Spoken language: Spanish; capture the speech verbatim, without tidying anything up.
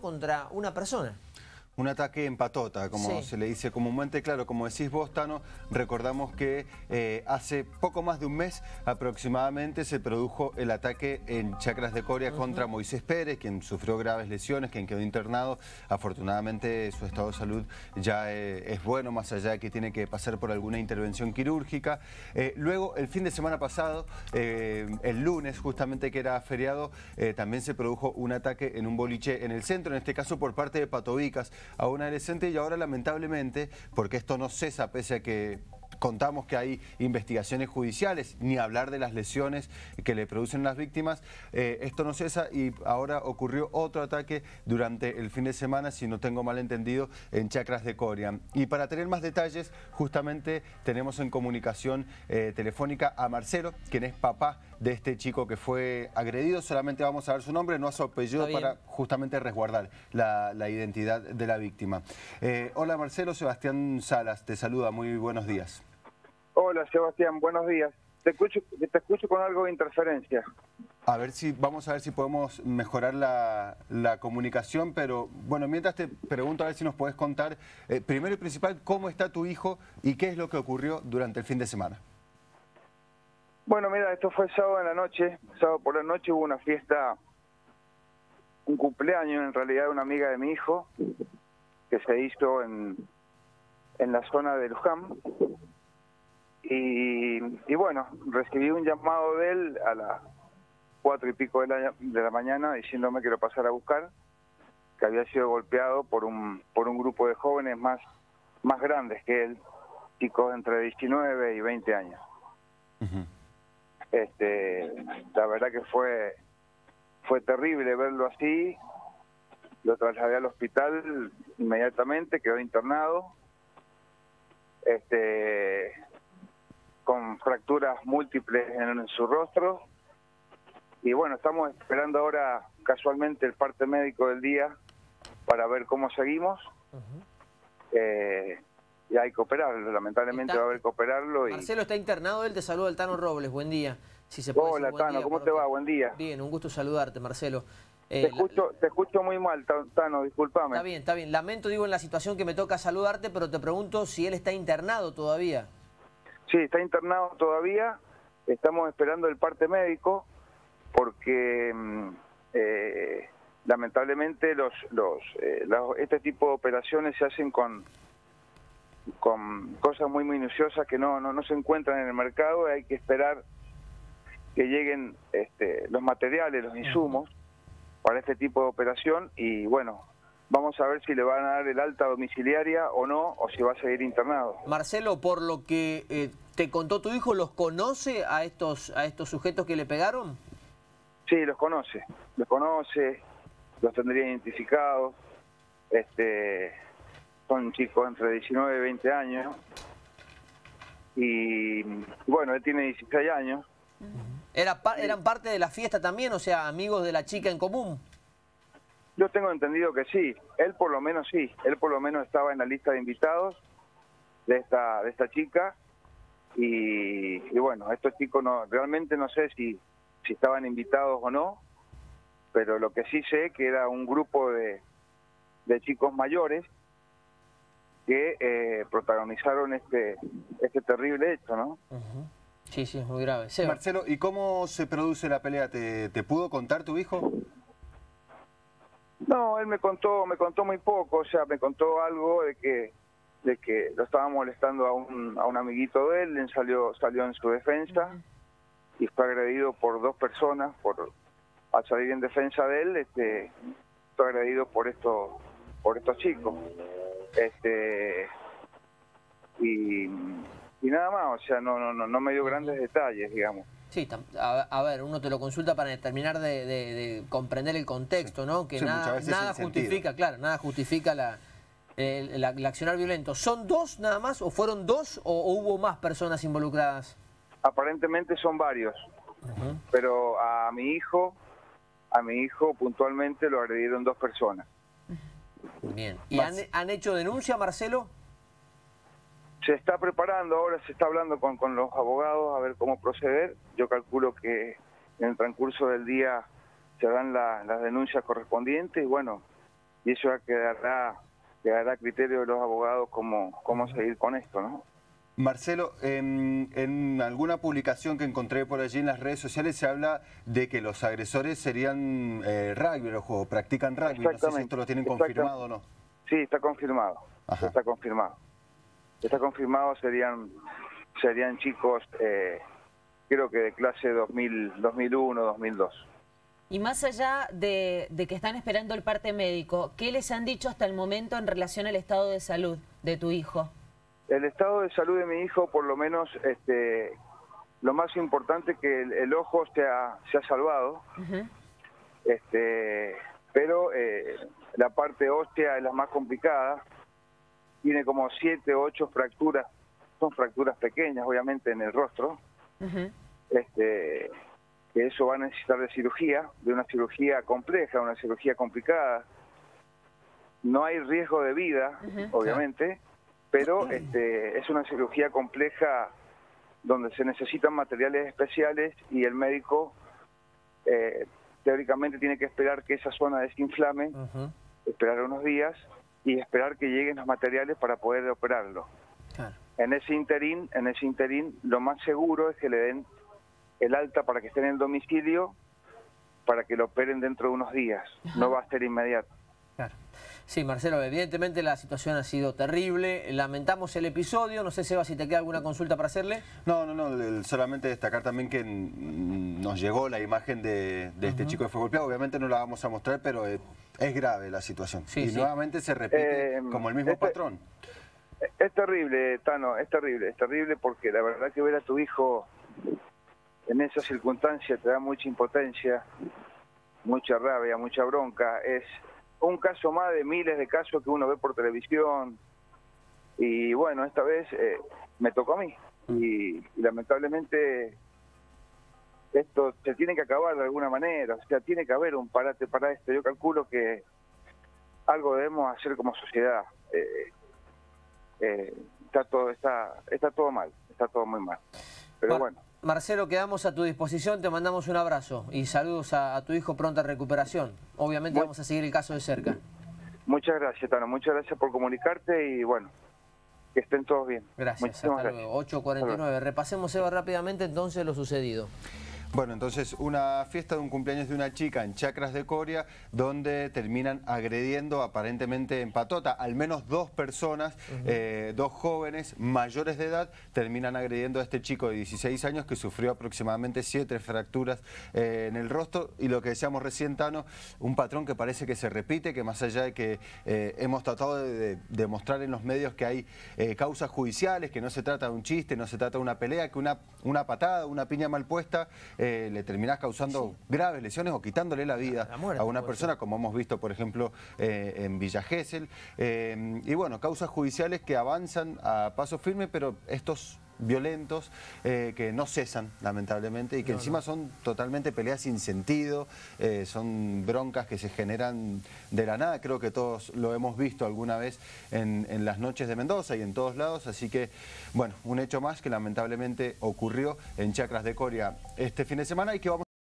contra una persona. Un ataque en patota, como sí. se le dice comúnmente. Claro, como decís vos, Tano, recordamos que eh, hace poco más de un mes aproximadamente se produjo el ataque en Chacras de Coria uh-huh. contra Moisés Pérez, quien sufrió graves lesiones, quien quedó internado. Afortunadamente su estado de salud ya eh, es bueno, más allá de que tiene que pasar por alguna intervención quirúrgica. Eh, luego, el fin de semana pasado, eh, el lunes, justamente que era feriado, eh, también se produjo un ataque en un boliche en el centro, en este caso por parte de Patovicas, a un adolescente, y ahora lamentablemente, porque esto no cesa pese a que contamos que hay investigaciones judiciales, ni hablar de las lesiones que le producen las víctimas, eh, esto no cesa y ahora ocurrió otro ataque durante el fin de semana, si no tengo mal entendido, en Chacras de Coria. Y para tener más detalles, justamente tenemos en comunicación eh, telefónica a Marcelo, quien es papá de este chico que fue agredido. Solamente vamos a ver su nombre, no a su apellido, para justamente resguardar la, la identidad de la víctima. Eh, hola Marcelo, Sebastián Salas te saluda, muy buenos días. Hola Sebastián, buenos días. Te escucho, te escucho con algo de interferencia. A ver si, vamos a ver si podemos mejorar la, la comunicación, pero bueno, mientras te pregunto a ver si nos podés contar, eh, primero y principal, cómo está tu hijo y qué es lo que ocurrió durante el fin de semana. Bueno, mira, esto fue sábado en la noche, sábado por la noche hubo una fiesta, un cumpleaños en realidad de una amiga de mi hijo, que se hizo en, en la zona de Luján. Y, y bueno, recibí un llamado de él a las cuatro y pico de la, de la mañana diciéndome que lo pasara a buscar, que había sido golpeado por un por un grupo de jóvenes más, más grandes que él, chicos entre diecinueve y veinte años. Uh-huh. Este, la verdad que fue, fue terrible verlo así. Lo trasladé al hospital inmediatamente, quedó internado. Este... con fracturas múltiples en, en su rostro, y bueno, estamos esperando ahora casualmente el parte médico del día para ver cómo seguimos. Uh-huh. eh, y hay que operarlo, lamentablemente está, va a haber que operarlo. Y... Marcelo está internado, él te saluda el Tano Robles, buen día. Si se puede Hola decir, buen Tano, día, ¿cómo te va? Buen día. Bien, un gusto saludarte, Marcelo. Eh, te, escucho, la... te escucho muy mal, Tano, discúlpame. Está bien, está bien, lamento, digo, en la situación que me toca saludarte, pero te pregunto si él está internado todavía. Sí, está internado todavía, estamos esperando el parte médico porque eh, lamentablemente los, los, eh, los este tipo de operaciones se hacen con, con cosas muy minuciosas que no, no, no se encuentran en el mercado, y hay que esperar que lleguen este, los materiales, los insumos para este tipo de operación, y bueno, vamos a ver si le van a dar el alta domiciliaria o no, o si va a seguir internado. Marcelo, por lo que eh, te contó tu hijo, ¿los conoce a estos a estos sujetos que le pegaron? Sí, los conoce, los conoce, los tendría identificados. Este, son chicos entre diecinueve y veinte años. Y bueno, él tiene dieciséis años. ¿Era pa ¿Eran parte de la fiesta también, o sea, amigos de la chica en común? Yo tengo entendido que sí, él por lo menos sí, él por lo menos estaba en la lista de invitados de esta de esta chica, y, y bueno, estos chicos no, realmente no sé si, si estaban invitados o no, pero lo que sí sé que era un grupo de, de chicos mayores que eh, protagonizaron este este terrible hecho, ¿no? Uh-huh. Sí, sí, es muy grave. Sí. Marcelo, ¿y cómo se produce la pelea? ¿Te, te pudo contar tu hijo? No, él me contó, me contó muy poco, o sea, me contó algo de que, de que lo estaba molestando a un, a un amiguito de él, él salió, salió en su defensa y fue agredido por dos personas, por al salir en defensa de él, este, fue agredido por estos, por estos chicos, este, y, y nada más, o sea, no, no, no, no me dio grandes detalles, digamos. Sí, a, a ver, uno te lo consulta para terminar de, de, de comprender el contexto, ¿no? Que sí, nada, nada justifica, claro, nada justifica la, el, la, el accionar violento. ¿Son dos nada más o fueron dos o, o hubo más personas involucradas? Aparentemente son varios, uh-huh. pero a mi hijo, a mi hijo puntualmente lo agredieron dos personas. Bien. ¿Y han, han hecho denuncia, Marcelo? Se está preparando, ahora se está hablando con, con los abogados a ver cómo proceder. Yo calculo que en el transcurso del día se dan la, las denuncias correspondientes y bueno, y eso ya quedará, quedará a criterio de los abogados cómo, cómo seguir con esto, ¿no? Marcelo, en, en alguna publicación que encontré por allí en las redes sociales se habla de que los agresores serían eh, rugbyers o practican rugby. No sé si esto lo tienen confirmado o no. Sí, está confirmado. Ajá. Está confirmado. Está confirmado, serían serían chicos, eh, creo que de clase dos mil, dos mil uno, dos mil dos. Y más allá de, de que están esperando el parte médico, ¿qué les han dicho hasta el momento en relación al estado de salud de tu hijo? El estado de salud de mi hijo, por lo menos, este, lo más importante es que el, el ojo se ha, se ha salvado, uh-huh. este, pero eh, la parte ósea es la más complicada. Tiene como siete o ocho fracturas, son fracturas pequeñas, obviamente, en el rostro. Uh-huh. este, que eso va a necesitar de cirugía, de una cirugía compleja, una cirugía complicada. No hay riesgo de vida, uh-huh. obviamente, pero este, es una cirugía compleja donde se necesitan materiales especiales y el médico eh, teóricamente tiene que esperar que esa zona desinflame, uh-huh. esperar unos días y esperar que lleguen los materiales para poder operarlo. Claro. En ese interín, en ese interín, lo más seguro es que le den el alta para que esté en el domicilio, para que lo operen dentro de unos días. Ajá. No va a ser inmediato. Claro. Sí, Marcelo, evidentemente la situación ha sido terrible. Lamentamos el episodio. No sé, Seba, si te queda alguna consulta para hacerle. No, no, no. Solamente destacar también que nos llegó la imagen de, de este uh-huh. chico que fue golpeado. Obviamente no la vamos a mostrar, pero es, es grave la situación. Sí, y sí. nuevamente se repite eh, como el mismo este, patrón. Es terrible, Tano, es terrible. Es terrible porque la verdad que ver a tu hijo en esas circunstancias te da mucha impotencia, mucha rabia, mucha bronca. Es un caso más de miles de casos que uno ve por televisión. Y bueno, esta vez eh, me tocó a mí. Y, y lamentablemente esto se tiene que acabar de alguna manera. O sea, tiene que haber un parate para esto. Yo calculo que algo debemos hacer como sociedad. Eh, eh, está todo está está todo mal, está todo muy mal. Pero Mar bueno. Marcelo, quedamos a tu disposición, te mandamos un abrazo y saludos a, a tu hijo, pronta recuperación. Obviamente Muy, vamos a seguir el caso de cerca. Muchas gracias, Tano, muchas gracias por comunicarte y bueno, que estén todos bien. Gracias, Muchísimas hasta gracias. Luego. ocho cuarenta y nueve. Repasemos, Eva, rápidamente entonces lo sucedido. Bueno, entonces una fiesta de un cumpleaños de una chica en Chacras de Coria, donde terminan agrediendo aparentemente en patota. Al menos dos personas, uh-huh. eh, dos jóvenes mayores de edad, terminan agrediendo a este chico de dieciséis años que sufrió aproximadamente siete fracturas eh, en el rostro. Y lo que decíamos recién, Tano, un patrón que parece que se repite, que más allá de que eh, hemos tratado de demostrar en los medios que hay eh, causas judiciales, que no se trata de un chiste, no se trata de una pelea, que una, una patada, una piña mal puesta... Eh, le terminás causando sí. graves lesiones o quitándole la vida la muerte, a una persona, ser. como hemos visto, por ejemplo, eh, en Villa Gesell. Eh, y bueno, causas judiciales que avanzan a paso firme, pero estos violentos eh, que no cesan, lamentablemente, y que no, encima no. son totalmente peleas sin sentido, eh, son broncas que se generan de la nada. Creo que todos lo hemos visto alguna vez en, en las noches de Mendoza y en todos lados, así que, bueno, un hecho más que lamentablemente ocurrió en Chacras de Coria este fin de semana y que vamos